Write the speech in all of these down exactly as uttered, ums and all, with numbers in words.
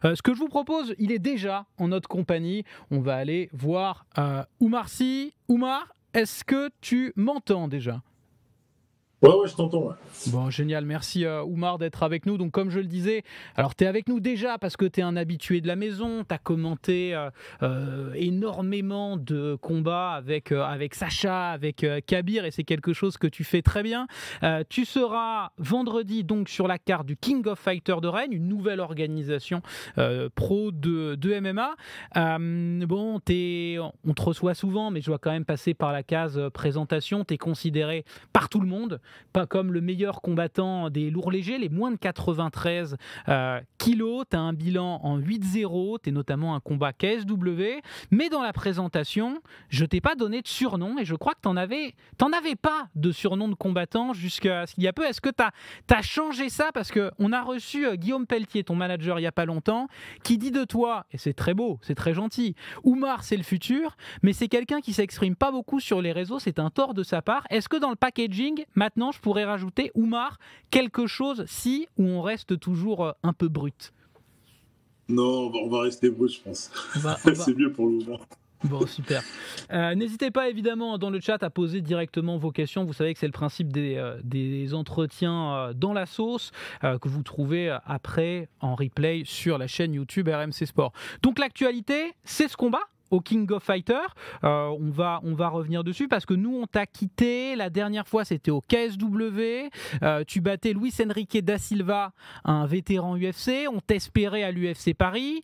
Euh, ce que je vous propose, il est déjà en notre compagnie. On va aller voir euh, Oumar Sy. Oumar, est-ce que tu m'entends déjà ? Ouais, ouais, je t'entends. Ouais. Bon, génial, merci euh, Oumar d'être avec nous. Donc comme je le disais, alors tu es avec nous déjà parce que tu es un habitué de la maison, tu as commenté euh, euh, énormément de combats avec, euh, avec Sacha, avec euh, Kabir, et c'est quelque chose que tu fais très bien. Euh, tu seras vendredi donc sur la carte du King of Fighters de Rennes, une nouvelle organisation euh, pro de, de M M A. Euh, bon, t'es, on te reçoit souvent, mais je dois quand même passer par la case euh, présentation. Tu es considéré par tout le monde pas comme le meilleur combattant des lourds légers, les moins de quatre-vingt-treize euh, kilos. Tu as un bilan en huit zéro, tu es notamment un combat K S W, mais dans la présentation, je t'ai pas donné de surnom et je crois que tu n'en avais, t'en avais pas de surnom de combattant jusqu'à ce qu'il y a peu. Est-ce que tu as changé ça? Parce qu'on a reçu euh, Guillaume Pelletier, ton manager, il n'y a pas longtemps, qui dit de toi, et c'est très beau, c'est très gentil, Oumar, c'est le futur, mais c'est quelqu'un qui s'exprime pas beaucoup sur les réseaux, c'est un tort de sa part. Est-ce que dans le packaging, maintenant, je pourrais rajouter Oumar, quelque chose si ou on reste toujours un peu brut? Non, on va, on va rester brut, je pense. Va, va... C'est mieux pour le moment. Bon, super. Euh, N'hésitez pas évidemment dans le chat à poser directement vos questions. Vous savez que c'est le principe des, euh, des entretiens euh, dans la sauce euh, que vous trouvez après en replay sur la chaîne YouTube R M C Sport. Donc l'actualité, c'est ce combat au King of Fighters. Euh, on, va, on va revenir dessus parce que nous, on t'a quitté. La dernière fois, c'était au K S W. Euh, tu battais Luis Henrique da Silva, un vétéran U F C. On t'espérait à l'U F C Paris.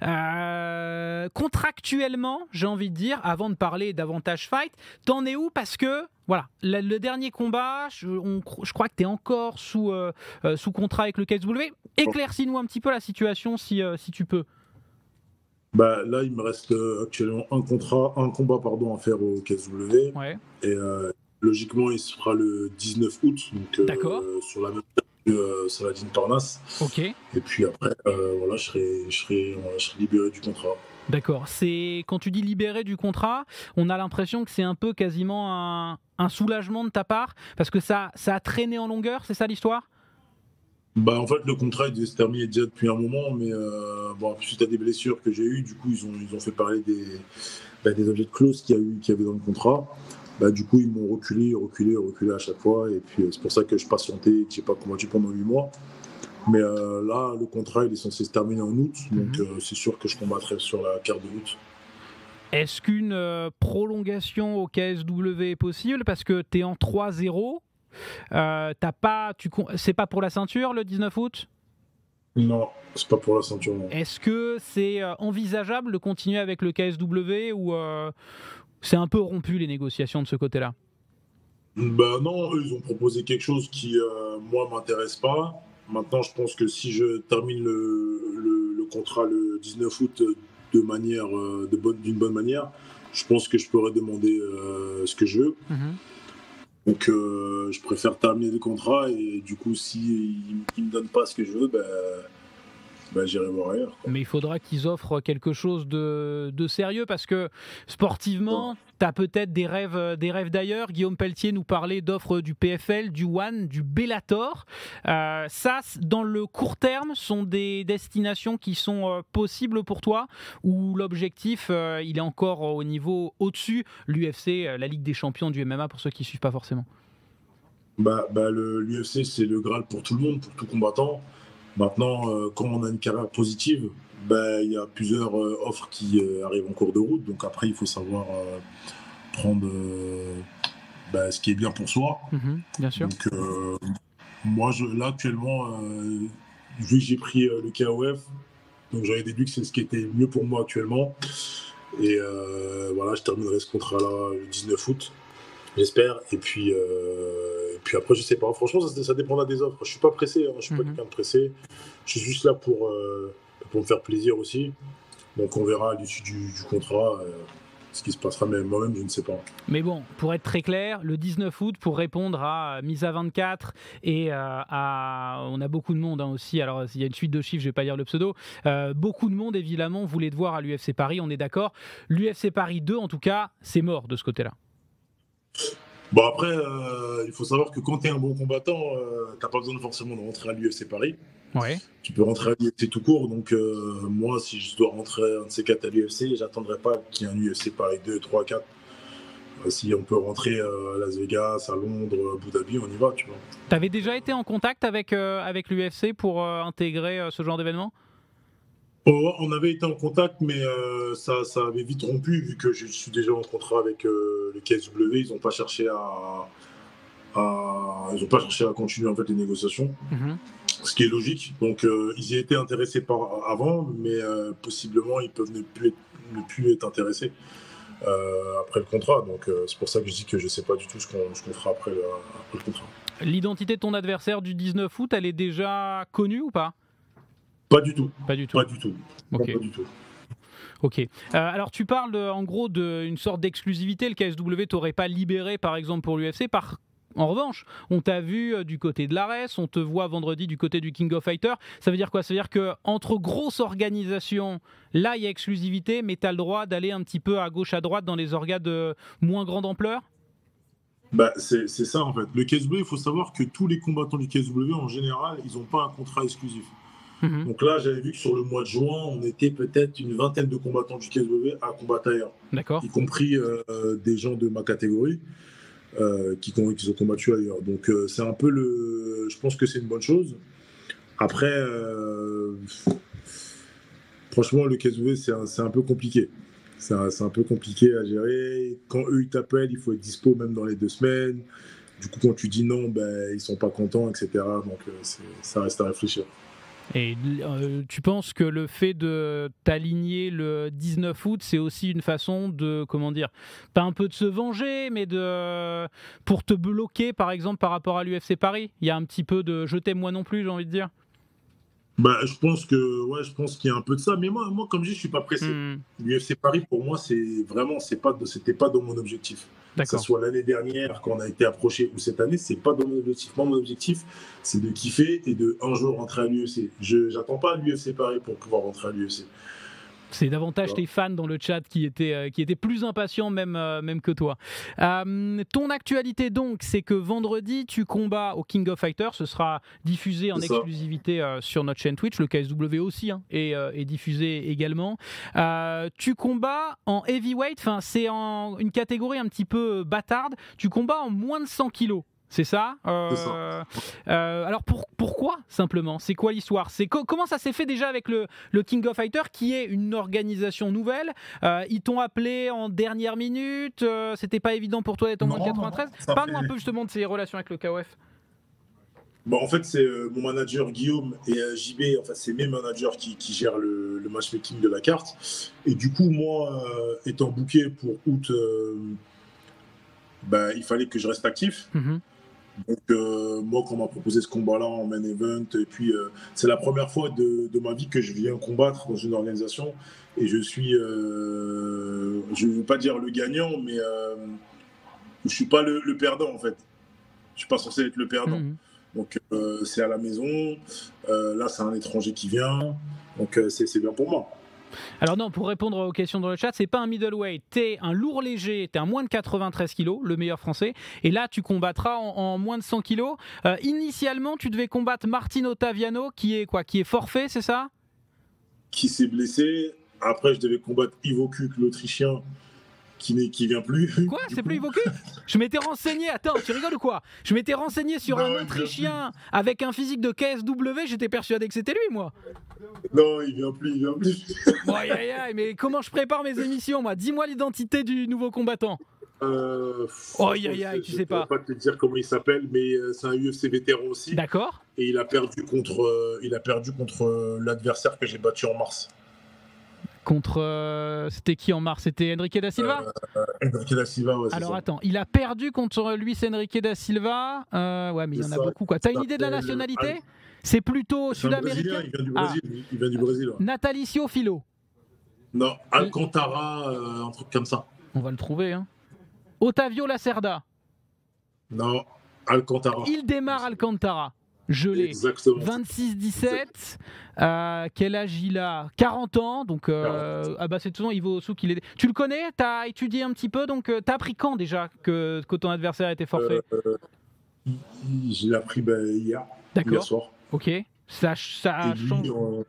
Euh, contractuellement, j'ai envie de dire, avant de parler d'Avantage Fight, t'en es où? Parce que voilà, le, le dernier combat, je, on, je crois que tu es encore sous, euh, euh, sous contrat avec le K S W. Éclaircis-nous un petit peu la situation si, euh, si tu peux. Bah, là, il me reste euh, actuellement un contrat, un combat pardon, à faire au K S W. Ouais. Et euh, logiquement, il se fera le dix-neuf août, donc euh, sur la même date que euh, Saladin Parnasse. Ok. Et puis après, euh, voilà, je serai, je, serai, je serai libéré du contrat. D'accord. C'est quand tu dis libéré du contrat, on a l'impression que c'est un peu quasiment un, un soulagement de ta part parce que ça, ça a traîné en longueur, c'est ça l'histoire? Bah, en fait, le contrat il devait se terminer déjà depuis un moment, mais euh, bon, suite à des blessures que j'ai eues, du coup, ils ont, ils ont fait parler des, bah, des objets de clause qu'il y, a eu, qu'il y avait dans le contrat. Bah, du coup, ils m'ont reculé, reculé, reculé à chaque fois. Et puis, c'est pour ça que je patientais et que je n'ai pas combattu pendant huit mois. Mais euh, là, le contrat il est censé se terminer en août, donc mm-hmm. euh, c'est sûr que je combattrai sur la carte de août. Est-ce qu'une euh, prolongation au K S W est possible? Parce que tu es en trois zéro. Euh, t'as pas, tu, c'est pas pour la ceinture le dix-neuf août? Non, c'est pas pour la ceinture. Est-ce que c'est euh, envisageable de continuer avec le K S W ou euh, c'est un peu rompu les négociations de ce côté-là? Bah non, eux ils ont proposé quelque chose qui euh, moi m'intéresse pas. Maintenant, je pense que si je termine le, le, le contrat le dix-neuf août de manière euh, de bonne, d'une bonne manière, je pense que je pourrais demander euh, ce que je veux. Mmh. Donc, euh, je préfère terminer le contrat et du coup, s'ils si ne me donnent pas ce que je veux, ben, ben, j'irai voir ailleurs. Quoi. Mais il faudra qu'ils offrent quelque chose de, de sérieux parce que sportivement, tu as peut-être des rêves, des rêves d'ailleurs. Guillaume Pelletier nous parlait d'offres du P F L, du One, du Bellator. Euh, ça, dans le court terme, sont des destinations qui sont euh, possibles pour toi ou l'objectif, euh, il est encore au niveau au-dessus, l'U F C, euh, la Ligue des champions du M M A pour ceux qui ne suivent pas forcément? Bah, bah, l'U F C, c'est le Graal pour tout le monde, pour tout combattant. Maintenant, euh, quand on a une carrière positive, bah, y a plusieurs euh, offres qui euh, arrivent en cours de route. Donc après, il faut savoir euh, prendre euh, bah, ce qui est bien pour soi. Mmh, bien sûr. Donc euh, moi, je, là, actuellement, euh, vu que j'ai pris euh, le K O F, donc j'avais déduit que c'est ce qui était mieux pour moi actuellement. Et euh, voilà, je terminerai ce contrat-là le dix-neuf août. J'espère. Et puis, euh, et puis après, je sais pas. Franchement, ça, ça dépendra des offres. Je suis pas pressé. Hein. Je suis mm-hmm. pas quelqu'un de pressé. Je suis juste là pour, euh, pour me faire plaisir aussi. Donc, on verra à l'issue du, du contrat euh, ce qui se passera. Mais moi-même, je ne sais pas. Mais bon, pour être très clair, le dix-neuf août, pour répondre à Mise à vingt-quatre et euh, à... On a beaucoup de monde hein, aussi. Alors, il y a une suite de chiffres, je ne vais pas lire le pseudo. Euh, beaucoup de monde, évidemment, voulait te voir à l'U F C Paris. On est d'accord. L'U F C Paris deux, en tout cas, c'est mort de ce côté-là. Bon après, euh, il faut savoir que quand tu es un bon combattant, euh, tu n'as pas besoin forcément de rentrer à l'U F C Paris. Ouais. Tu peux rentrer à l'U F C tout court. Donc, euh, moi, si je dois rentrer un de ces quatre à l'U F C, j'attendrai pas qu'il y ait un U F C Paris deux, trois, quatre. Euh, si on peut rentrer euh, à Las Vegas, à Londres, à Abu Dhabi, on y va, tu vois. Tu avais déjà été en contact avec, euh, avec l'U F C pour euh, intégrer euh, ce genre d'événement? Oh, on avait été en contact, mais euh, ça, ça avait vite rompu, vu que je suis déjà en contrat avec euh, le K S W. Ils n'ont pas cherché à, à, ils ont pas cherché à continuer en fait les négociations, mm-hmm. Ce qui est logique. Donc euh, ils y étaient intéressés par avant, mais euh, possiblement ils peuvent ne plus être, ne plus être intéressés euh, après le contrat. Donc euh, c'est pour ça que je dis que je ne sais pas du tout ce qu'on, ce qu'on fera après le, après le contrat. L'identité de ton adversaire du dix-neuf août, elle est déjà connue ou pas? Pas du tout. Pas du tout. Pas du tout. Ok. Pas du tout. Ok. Euh, alors tu parles de, en gros d'une sorte d'exclusivité. Le K S W t'aurait pas libéré par exemple pour l'U F C. Par En revanche, on t'a vu euh, du côté de l'Ares, on te voit vendredi du côté du King of Fighters. Ça veut dire quoi? Ça veut dire qu'entre grosses organisations, là il y a exclusivité, mais tu as le droit d'aller un petit peu à gauche, à droite dans les orgas de moins grande ampleur? Bah, c'est, c'est ça en fait. Le K S W, il faut savoir que tous les combattants du K S W en général, ils n'ont pas un contrat exclusif. Mmh. Donc là, j'avais vu que sur le mois de juin, on était peut-être une vingtaine de combattants du K S W à combattre ailleurs. D'accord. Y compris euh, des gens de ma catégorie euh, qui, qui ont combattu ailleurs. Donc euh, c'est un peu le. Je pense que c'est une bonne chose. Après, euh, franchement, le K S W, c'est un, c'est un peu compliqué. C'est un, c'est un peu compliqué à gérer. Quand eux, ils t'appellent, il faut être dispo même dans les deux semaines. Du coup, quand tu dis non, ben, ils ne sont pas contents, et cetera. Donc euh, c'est, ça reste à réfléchir. Et euh, tu penses que le fait de t'aligner le dix-neuf août, c'est aussi une façon de, comment dire, pas un peu de se venger, mais de pour te bloquer, par exemple, par rapport à l'U F C Paris? Il y a un petit peu de je t'aime moi non plus, j'ai envie de dire. Bah, je pense que ouais, je pense qu'il y a un peu de ça, mais moi, moi comme je dis, je suis pas pressé. Mmh. L'U F C Paris, pour moi, c'est vraiment, c'est pas, c'était pas dans mon objectif. Que ce soit l'année dernière quand on a été approché ou cette année, c'est pas dans mon objectif. Moi, mon objectif, c'est de kiffer et de un jour rentrer à l'U F C. Je j'attends pas à l'U F C Paris pour pouvoir rentrer à l'U F C. C'est davantage ouais. tes fans dans le chat qui étaient, euh, qui étaient plus impatients même, euh, même que toi. Euh, ton actualité donc, c'est que vendredi, tu combats au King of Fighters. Ce sera diffusé en exclusivité euh, sur notre chaîne Twitch. Le K S W aussi hein, est, euh, est diffusé également. Euh, tu combats en heavyweight. Enfin, c'est en une catégorie un petit peu bâtarde. Tu combats en moins de cent kilos. C'est ça, euh, C'est ça. Euh, alors pour, pourquoi simplement? C'est quoi l'histoire? C'est co- comment ça s'est fait déjà avec le, le King of Fighters qui est une organisation nouvelle? euh, Ils t'ont appelé en dernière minute, euh, c'était pas évident pour toi d'être en moins de quatre-vingt-treize. Parle-nous fait... un peu justement de ces relations avec le K O F. Bon, en fait, c'est euh, mon manager Guillaume et euh, J B, en fait, c'est mes managers qui, qui gèrent le, le matchmaking de la carte. Et du coup, moi, euh, étant booké pour août, euh, bah, il fallait que je reste actif. Mm-hmm. Donc, euh, moi, quand on m'a proposé ce combat-là en main event, et puis euh, c'est la première fois de, de ma vie que je viens combattre dans une organisation. Et je suis, euh, je ne veux pas dire le gagnant, mais euh, je ne suis pas le, le perdant, en fait. Je ne suis pas censé être le perdant. Mm-hmm. Donc, euh, c'est à la maison. Euh, là, c'est un étranger qui vient. Donc, euh, c'est, c'est bien pour moi. Alors non, pour répondre aux questions dans le chat, c'est pas un middleweight, t'es un lourd léger, t'es un moins de quatre-vingt-treize kilos, le meilleur français, et là tu combattras en, en moins de cent kilos. Euh, initialement, tu devais combattre Martin Ottaviano, qui est quoi, qui est forfait, c'est ça? Qui s'est blessé. Après, je devais combattre Ivo Kuk, l'Autrichien, qui ne qui vient plus. Quoi? C'est plus Ivo Kuk? Je m'étais renseigné, attends, tu rigoles ou quoi? Je m'étais renseigné sur bah un ouais, Autrichien avec un physique de K S W, j'étais persuadé que c'était lui, moi. Non, il vient plus, il vient plus. Bon, aïe, aïe, aïe, mais comment je prépare mes émissions, moi? Dis-moi l'identité du nouveau combattant. Euh, oh, aïe, aïe, aïe, tu sais pas. Je ne peux pas te dire comment il s'appelle, mais c'est un U F C vétéran aussi. D'accord. Et il a perdu contre, euh, il a perdu contre euh, l'adversaire que j'ai battu en mars. Contre. Euh, c'était qui en mars? C'était Enrique da Silva euh, Enrique da Silva, ouais. Alors ça. attends, il a perdu contre Luis Enrique da Silva. Euh, ouais, mais il y en a ça, beaucoup, quoi. T'as une idée de la nationalité? C'est plutôt sud-américain. Il vient du Brésil. Ah. Il vient du Brésil. Ouais. Natalicio Filo. Non, Alcantara, euh, un truc comme ça. On va le trouver, hein. Otavio Lacerda. Non, Alcantara. Il démarre Alcantara. Je l'ai. Exactement. vingt-six dix-sept. Euh, quel âge il a? quarante ans. Donc, euh, ah bah c'est tout. Il vaut sous qu'il est. Tu le connais? T'as étudié un petit peu. Donc, euh, t'as appris quand déjà que, que ton adversaire était forfait? euh, Je l'ai appris ben, hier. D'accord. Hier soir. Ok. Ça, ça Et lui, change. on-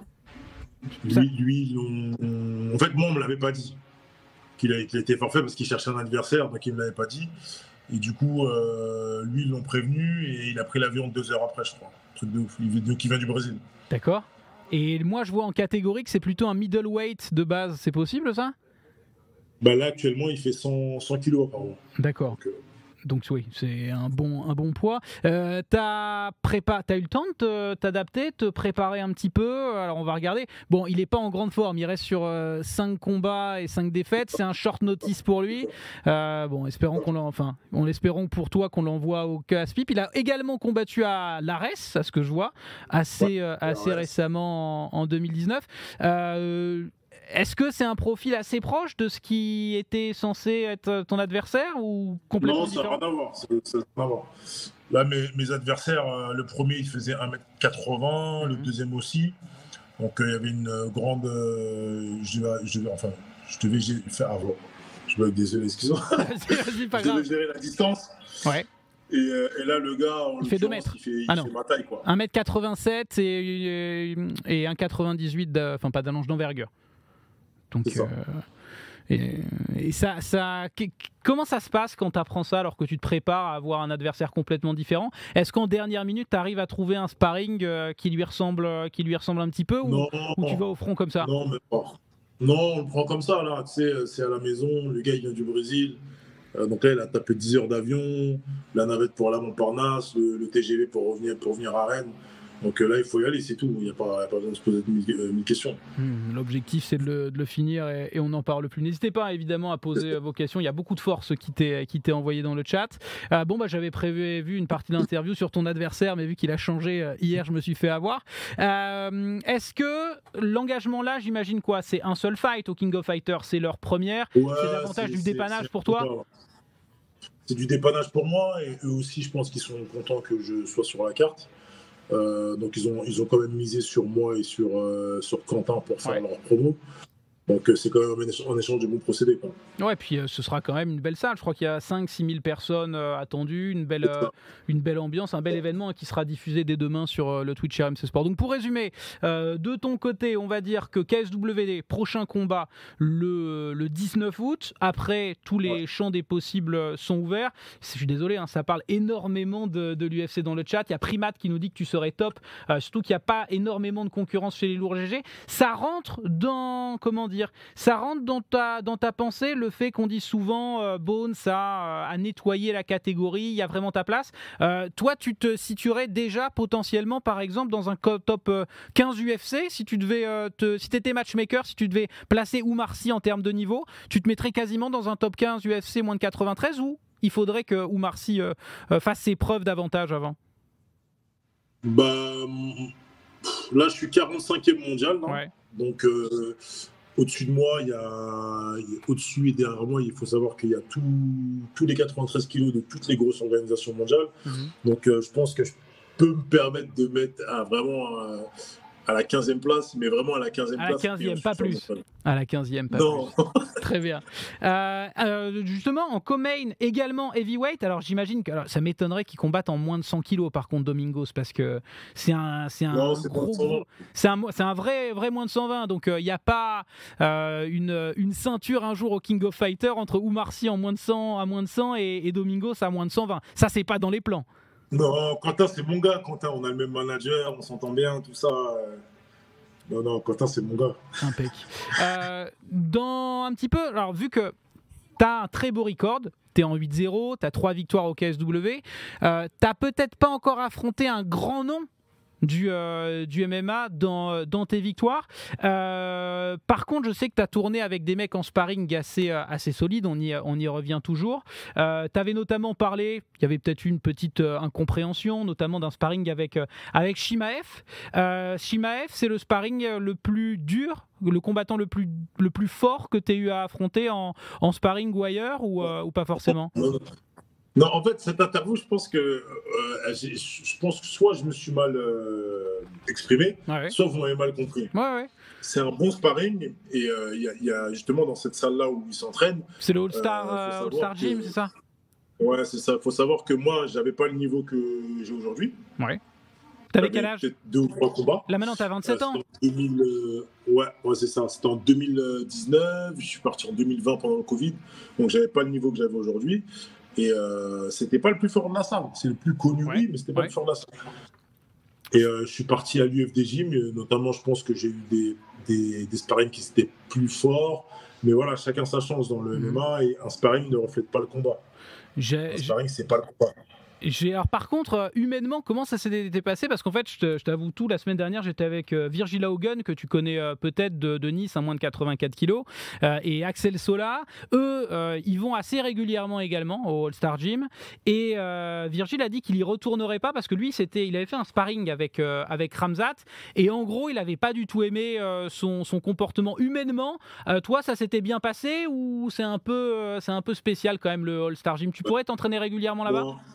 Ça... lui, lui on- en fait, moi, on me l'avait pas dit qu'il a, qu'il était forfait parce qu'il cherchait un adversaire, donc il me l'avait pas dit. Et du coup, euh, lui, ils l'ont prévenu et il a pris l'avion deux heures après, je crois. Un truc de ouf. Il vient, il vient du Brésil. D'accord. Et moi, je vois en catégorie que c'est plutôt un middleweight de base. C'est possible, ça? Bah là, actuellement, il fait cent, cent kilos apparemment. D'accord. Donc, euh, Donc oui, c'est un bon, un bon poids. Euh, t'as prépa... t'as eu le temps de te- t'adapter, te préparer un petit peu. Alors on va regarder. Bon, il n'est pas en grande forme. Il reste sur euh, cinq combats et cinq défaites. C'est un short notice pour lui. Euh, bon, espérons qu'on l'en... enfin, on espérons pour toi qu'on l'envoie au Caspip. Il a également combattu à l'Ares, à ce que je vois, assez, euh, assez récemment en, en deux mille dix-neuf. Euh, Est-ce que c'est un profil assez proche de ce qui était censé être ton adversaire ou complètement non, ça n'a différent? rien à voir. Ça, ça n'a rien à voir. Là, mes, mes adversaires, euh, le premier, il faisait un mètre quatre-vingts, Mhm. le deuxième aussi. Donc, euh, il y avait une euh, grande. euh, je, devais, je devais- enfin, je devais gé- faire avant. Je me désolé, excuse-moi. Vas-y, vas-y, pas Je devais grave. gérer la distance. Ouais. Et, euh, et là, le gars, en Il fait deux l'occurrence, mètres. il fait, il Ah non. fait ma taille, quoi. un mètre quatre-vingt-sept et, et un mètre quatre-vingt-dix-huit, de- enfin pas d'allonge d'envergure. Donc, C'est ça. euh, et, et ça, ça, qu- comment ça se passe quand tu apprends ça alors que tu te prépares à avoir un adversaire complètement différent? Est-ce qu'en dernière minute, tu arrives à trouver un sparring euh, qui lui ressemble, euh, qui lui ressemble un petit peu ou, Non, ou tu vas au front comme ça? non, mais pas. Non, on le prend comme ça, là. Tu sais, c'est à la maison. Le gars, il vient du Brésil. Euh, donc là, il a tapé dix heures d'avion, la navette pour aller à Montparnasse, le, le T G V pour revenir, pour venir à Rennes. Donc euh, là, il faut y aller, c'est tout. Il n'y a, pas- il y a pas besoin de se poser de mille, euh, mille questions. Hmm, L'objectif, c'est de le, de le finir et, et on n'en parle plus. N'hésitez pas évidemment à poser euh, vos questions. Il y a beaucoup de force qui t'est qui t'est envoyé dans le chat. Euh, bon, bah, j'avais prévu vu une partie d'interview sur ton adversaire, mais vu qu'il a changé euh, hier, je me suis fait avoir. Euh, Est-ce que l'engagement là, j'imagine quoi? C'est un seul fight au King of Fighters, c'est leur première. Ouais, c'est davantage c'est- du c'est- dépannage c'est- pour toi? C'est du dépannage pour moi et eux aussi, je pense qu'ils sont contents que je sois sur la carte. Euh, donc ils ont, ils ont quand même misé sur moi et sur, euh, sur Quentin pour faire Ouais. leur promo. Donc euh, c'est quand même un échange, un échange de bons procédés, quoi. Ouais, puis euh, ce sera quand même une belle salle. Je crois qu'il y a cinq six mille personnes euh, attendues, une belle, euh, une belle ambiance, un bel événement hein, qui sera diffusé dès demain sur euh, le Twitch R M C Sport. Donc pour résumer, euh, de ton côté, on va dire que K S W D, prochain combat le, le dix-neuf août. Après, tous les Ouais. champs des possibles sont ouverts. Je suis désolé, hein, ça parle énormément de, de l'U F C dans le chat. Il y a Primate qui nous dit que tu serais top, euh, surtout qu'il n'y a pas énormément de concurrence chez les lourds G G. Ça rentre dans, comment dire, ça rentre dans ta, dans ta pensée, le fait qu'on dit souvent euh, Bones a, a nettoyé la catégorie, il y a vraiment ta place. Euh, toi, tu te situerais déjà potentiellement, par exemple, dans un co- top euh, quinze U F C, si tu devais, euh, te, si t'étais matchmaker, si tu devais placer Oumar Sy en termes de niveau, tu te mettrais quasiment dans un top quinze U F C moins de quatre-vingt-treize ou il faudrait que Oumar Sy euh, euh, fasse ses preuves davantage avant? Bah, pff, là, je suis quarante-cinquième mondial, non Ouais. donc euh, au-dessus de moi, il y a, il y a- au-dessus et derrière moi, il faut savoir qu'il y a tout- tous les quatre-vingt-treize kilos de toutes les grosses organisations mondiales. Mhm. Donc euh, je pense que je peux me permettre de mettre à vraiment euh, à la quinzième place, mais vraiment à la quinzième À la place. quinzième, et pas ensuite, plus. ça me fait- À la quinzième, pas Non, plus. Très bien. Euh, euh, justement, en co-main, également heavyweight. Alors, j'imagine que alors, ça m'étonnerait qu'ils combattent en moins de cent kilos, par contre, Domingos, parce que c'est un, c'est un non, c'est gros, pas cent vingt. gros- c'est un, c'est un vrai, vrai moins de cent vingt. Donc, il n'y a pas euh, une, une ceinture un jour au King of Fighters entre Oumar Sy en moins de cent à moins de cent et, et Domingos à moins de cent vingt. Ça, c'est pas dans les plans. Non, Quentin, c'est mon gars. Quentin, on a le même manager, on s'entend bien, tout ça. euh. Non, non, Quentin, c'est mon gars. Impec. Euh, dans un petit peu, alors vu que tu as un très beau record, tu es en huit zéro, tu as trois victoires au K S W, euh, tu n'as peut-être pas encore affronté un grand nom du, euh, du M M A dans, dans tes victoires. Euh, par contre, je sais que tu as tourné avec des mecs en sparring assez, euh, assez solides, on y, on y revient toujours. Euh, tu avais notamment parlé, il y avait peut-être eu une petite euh, incompréhension, notamment d'un sparring avec, euh, avec Shimaev. Euh, Shimaev, c'est le sparring le plus dur, le combattant le plus, le plus fort que tu aies eu à affronter en, en sparring ou ailleurs, ou, euh, ou pas forcément? Non, non. Non, en fait, cette interview, je pense que, euh, j'ai- je pense que soit je me suis mal euh, exprimé, Ouais, ouais. soit vous m'avez mal compris. Ouais, ouais. C'est un bon sparring et euh, il y, a- il y a justement dans cette salle-là où ils s'entraînent. C'est le All-Star Euh, faut euh, savoir All-Star Gym, que- c'est ça? Ouais, c'est ça. Il faut savoir que moi, j'avais pas le niveau que j'ai aujourd'hui. Ouais. T'avais quel âge? Peut-être deux ou trois combats. Là maintenant, t'as vingt-sept Euh, ans. en deux mille, euh, ouais, ouais c'est ça. C'était en deux mille dix-neuf. Je suis parti en deux mille vingt pendant le Covid. Donc, j'avais pas le niveau que j'avais aujourd'hui. Et euh, c'était pas le plus fort de la salle. C'est le plus connu, Ouais, oui, mais c'était pas ouais. le plus fort de la salle. Et euh, je suis parti à l'U F D Gym. Notamment, je pense que j'ai eu des, des, des sparring qui étaient plus forts. Mais voilà, chacun sa chance dans le Mhm. M M A. Et un sparring ne reflète pas le combat. J'ai, Un j'ai- sparring, c'est pas le combat. J'ai, alors par contre, euh, humainement, comment ça s'était passé? Parce qu'en fait, je te- je t'avoue tout, la semaine dernière, j'étais avec euh, Virgil Haugen, que tu connais euh, peut-être de, de Nice, à moins de quatre-vingt-quatre kilos, euh, et Axel Sola. Eux, euh, ils vont assez régulièrement également au All-Star Gym. Et euh, Virgil a dit qu'il y retournerait pas parce que lui, c'était, il avait fait un sparring avec, euh, avec Khamzat. Et en gros, il n'avait pas du tout aimé euh, son, son comportement humainement. Euh, toi, ça s'était bien passé ou c'est un, peu, euh, c'est un peu spécial quand même le All-Star Gym? Tu pourrais t'entraîner régulièrement là-bas? Bon.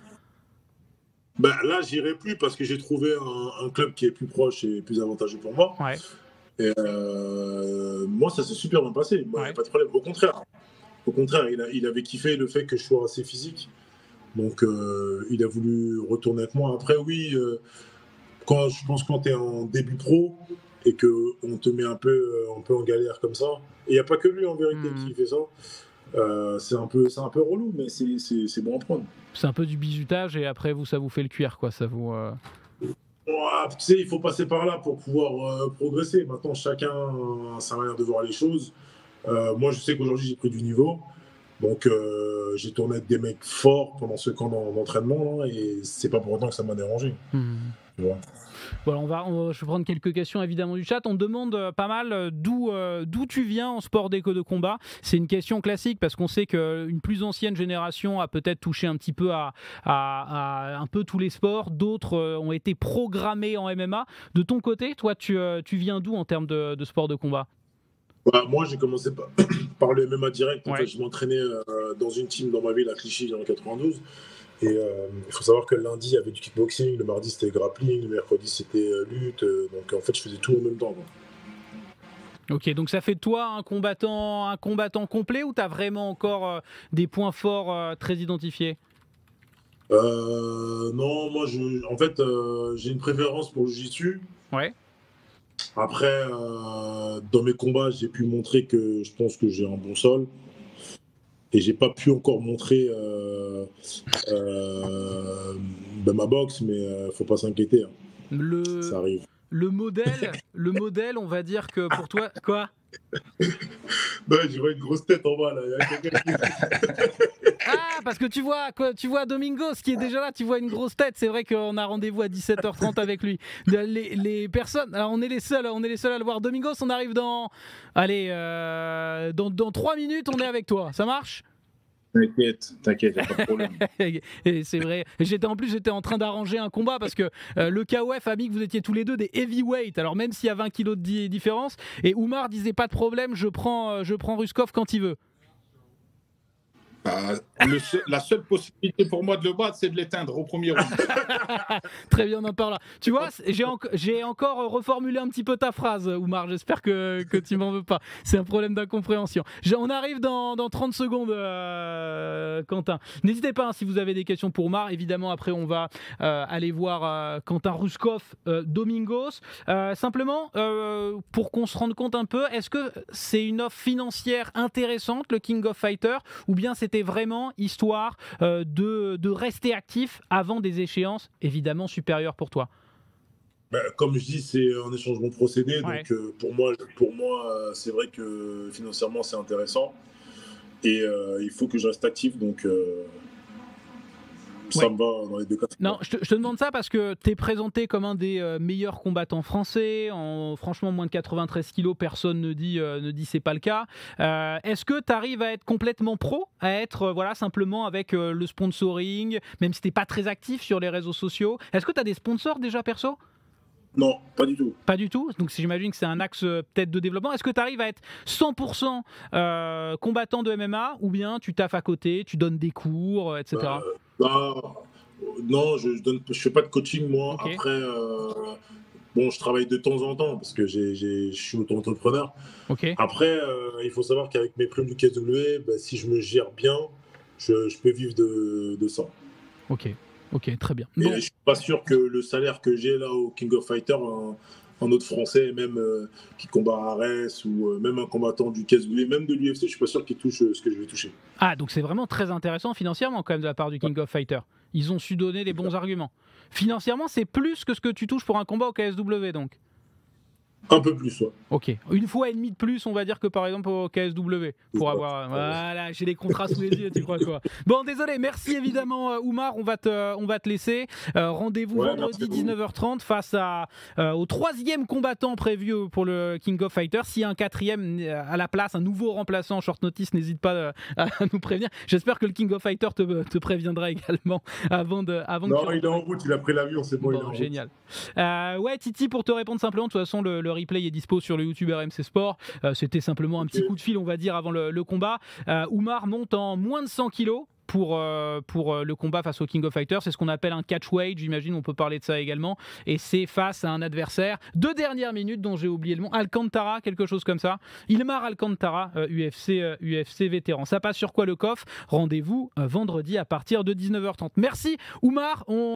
Ben, là, j'irai plus parce que j'ai trouvé un, un club qui est plus proche et plus avantageux pour moi. Ouais. Et euh, moi, ça s'est super bien passé. Moi, il n'y Ouais. a pas de problème. Au contraire, au contraire, il, a- il avait kiffé le fait que je sois assez physique. Donc, euh, il a voulu retourner avec moi. Après, oui, euh, quand, je pense quand tu es en début pro et qu'on te met un peu, euh, un peu en galère comme ça, et il n'y a pas que lui en vérité Mhm. qui fait ça, euh, c'est un peu, c'est un peu relou, mais c'est c'est- c'est bon à prendre. C'est un peu du bizutage et après vous ça vous fait le cuir quoi, ça vous euh, Ouah, tu sais, il faut passer par là pour pouvoir euh, progresser. Maintenant, chacun a sa manière de voir les choses. Euh, moi, je sais qu'aujourd'hui, j'ai pris du niveau. Donc, euh, j'ai tourné avec des mecs forts pendant ce camp d'en- d'entraînement. Là, et c'est pas pour autant que ça m'a dérangé. hmm. Tu vois. Voilà, on va, on- je vais prendre quelques questions évidemment du chat. On demande euh, pas mal euh, d'où euh, d'où tu viens en sport d'éco de combat. C'est une question classique parce qu'on sait qu'une plus ancienne génération a peut-être touché un petit peu à, à- à un peu tous les sports. D'autres euh, ont été programmés en M M A. De ton côté, toi, tu, euh, tu viens d'où en termes de, de sport de combat? Bah, moi, j'ai commencé par, par le M M A direct. En Ouais. fait, je m'entraînais euh, dans une team dans ma ville à Clichy en quatre-vingt-douze. Et euh, il faut savoir que le lundi, il y avait du kickboxing, le mardi, c'était grappling, le mercredi, c'était euh, lutte. euh, donc, en fait, je faisais tout en même temps, quoi. Ok, donc ça fait de toi un combattant, un combattant complet ou tu as vraiment encore euh, des points forts euh, très identifiés? Euh, non, moi, je, en fait, euh, j'ai une préférence pour le jiu-jitsu. Ouais. Après, euh, dans mes combats, j'ai pu montrer que je pense que j'ai un bon sol. Et j'ai pas pu encore montrer euh, euh, ben, ma boxe, mais euh, faut pas s'inquiéter, hein. Ça Le, arrive. le modèle, le modèle, on va dire que pour toi, quoi? Ben, je vois une grosse tête en bas là. Il y a quelqu'un qui- Ah, parce que tu vois, quoi, tu vois Domingos qui est déjà là, tu vois une grosse tête. C'est vrai qu'on a rendez-vous à dix-sept heures trente avec lui. Les, les personnes, alors on est les seuls, on est les seuls à le voir. Domingos, on arrive dans, allez, euh, dans dans trois minutes, on est avec toi. Ça marche? T'inquiète, t'inquiète, y a pas de problème. Et c'est vrai. J'étais en plus, j'étais en train d'arranger un combat parce que euh, le K O F a mis que vous étiez tous les deux des heavyweight. Alors même s'il y a vingt kilos de di- différence, et Oumar disait pas de problème, je prends, euh, je prends Ruskov quand il veut. Ah, le seul- la seule possibilité pour moi de le battre, c'est de l'éteindre au premier round. Très bien, on en parle là. Tu vois, c'est- j'ai, enc- j'ai encore euh, reformulé un petit peu ta phrase, Oumar. J'espère que, que tu m'en veux pas. C'est un problème d'incompréhension. J'ai- On arrive dans, dans trente secondes, euh, Quentin. N'hésitez pas hein, si vous avez des questions pour Oumar. Évidemment, après, on va euh, aller voir euh, Quentin Ruskov, euh, Domingos. Euh, simplement, euh, pour qu'on se rende compte un peu, est-ce que c'est une offre financière intéressante, le King of Fighters, ou bien c'était vraiment histoire euh, de, de rester actif avant des échéances évidemment supérieures pour toi? Ben, comme je dis, c'est un échangement procédé. Ouais. Donc euh, pour moi, pour moi euh, c'est vrai que financièrement, c'est intéressant. Et euh, il faut que je reste actif. Donc euh, ça Ouais. me va dans les deux cas. Non, je te, je te demande ça parce que tu es présenté comme un des euh, meilleurs combattants français. En, franchement, moins de quatre-vingt-treize kilos, personne ne dit, euh, ne dit c'est pas le cas. Euh, Est-ce que tu arrives à être complètement pro, à être euh, voilà, simplement avec euh, le sponsoring, même si tu n'es pas très actif sur les réseaux sociaux? Est-ce que tu as des sponsors déjà perso? Non, pas du tout. Pas du tout. Donc si j'imagine que c'est un axe euh, peut-être de développement. Est-ce que tu arrives à être cent pour cent euh, combattant de M M A ou bien tu taffes à côté, tu donnes des cours, euh, et cetera. Euh, bah, non, je ne donne, je fais pas de coaching moi. Ok. Après, euh, bon, je travaille de temps en temps parce que j'ai, j'ai, je suis auto-entrepreneur. Ok. Après, euh, il faut savoir qu'avec mes primes du K S W, bah, si je me gère bien, je, je peux vivre de, de ça. Ok. Ok, très bien. Et Bon. je suis pas sûr que le salaire que j'ai là au King of Fighters, un, un autre Français, même euh, qui combat à Arès ou euh, même un combattant du K S W, même de l'U F C, je suis pas sûr qu'il touche euh, ce que je vais toucher. Ah, donc c'est vraiment très intéressant financièrement quand même de la part du King of Fighters. Ils ont su donner les bons arguments. Financièrement, c'est plus que ce que tu touches pour un combat au K S W, donc. Un peu plus, ouais. Ok, une fois et demie de plus, on va dire, que par exemple au K S W, pour Ouais. avoir... Voilà, j'ai les contrats sous les yeux, tu crois quoi. Bon, désolé, merci évidemment euh, Oumar, on va te, on va te laisser. Euh, rendez-vous Ouais, vendredi merci. dix-neuf heures trente face à, euh, au troisième combattant prévu pour le King of Fighters. S'il y a un quatrième euh, à la place, un nouveau remplaçant en short notice, n'hésite pas euh, à nous prévenir. J'espère que le King of Fighters te, te préviendra également avant, de, avant Non, que tu... il est en route, il a pris l'avion, c'est bon, il est en Bon, route. génial. Euh, ouais, Titi, pour te répondre simplement, de toute façon, le, le replay est dispo sur le YouTube R M C Sport. Euh, C'était simplement un Ok. petit coup de fil, on va dire, avant le, le combat. Euh, Oumar monte en moins de cent kilos pour, euh, pour euh, le combat face au King of Fighters. C'est ce qu'on appelle un catchweight, j'imagine, on peut parler de ça également. Et c'est face à un adversaire de dernière minute dont j'ai oublié le nom, Alcantara, quelque chose comme ça. Ilmar Alcantara, euh, U F C, euh, U F C vétéran. Ça passe sur quoi le coffre? Rendez-vous euh, vendredi à partir de dix-neuf heures trente. Merci Oumar. On